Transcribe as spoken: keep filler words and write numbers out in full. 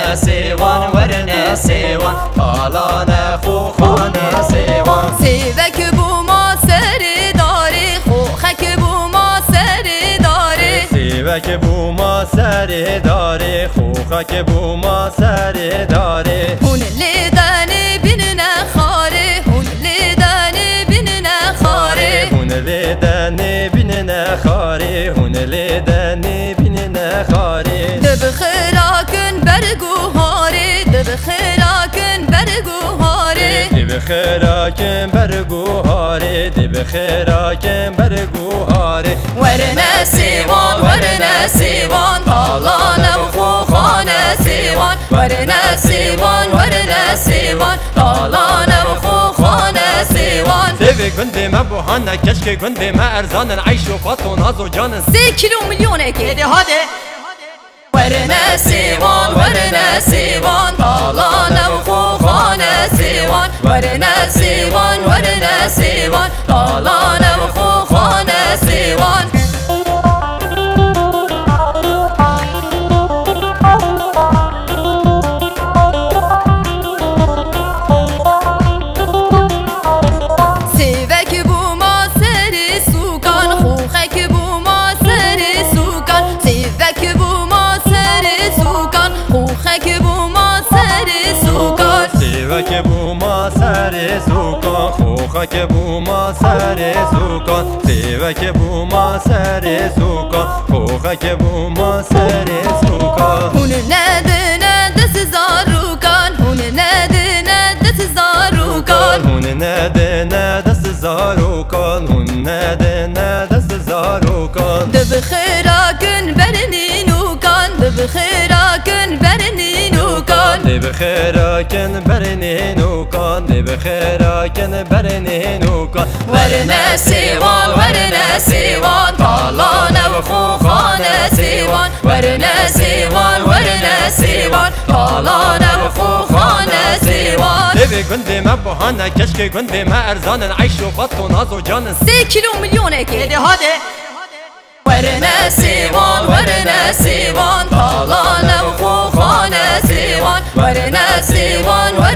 ورنا سیوان ورنا سیوان پالان خوخان سیوان سیوک بو ما سر داری خوخک بو ما سر داری سیوک بو ما سر داری خوخک بو ما سر داری هون لیدن بین نخاره هون لیدن بین نخاره هون لیدن بین نخاره هون لیدن بین نخاره دب خراکن برگو هاره دب خراکن برگو هاره دب خراکن برگو هاره دب خراکن برگو هاره ورنا سیوان ورنا سیوان پالانم خوخان سیوان ورنا سیوان ورنا سیوان پالانم خوخان سیوان سیوی گنده من بوهانه کشک گنده من ارزانن عیش و فات و ناز و جانن سه کیلو میلیونه که هده هده ورنا سیوان ورنا سیوان پالانم خوخان سیوان ورنا سیوان ورنا سیوان پالانم خوخان سیوان سیوک بو ما سر سوکان خوخک بو ما سر سوکان سیوک بو ما سر سوکان خوخک بو ما سر سوکان سیوک بو ما سر سوکان خوخک بو ما سر سوکان سیوک بو ما سر سوکان خوخک بو ما سر سوکان هون نده نده سزاروکان هون نده نده سزاروکان هون نده نده سزاروکان هون نده نده سزاروکان دب خراکن برنینوکان دب خراکن برنینوکان دب خراکن برنینوکان دب خراکن برنینوکان ورنا سیوان ورنا سیوان پالانم خوخان سیوان ورنا سیوان ورنا سیوان پالانم خوخان سیوان سیوی گنده من بوهانه کشک گنده من ارزانن عیش و فات و ناز و جانن سه کیلو میلیونه که هده هده ورنا سیوان ورنا سیوان پالانم خوخان سیوان ورنا سیوان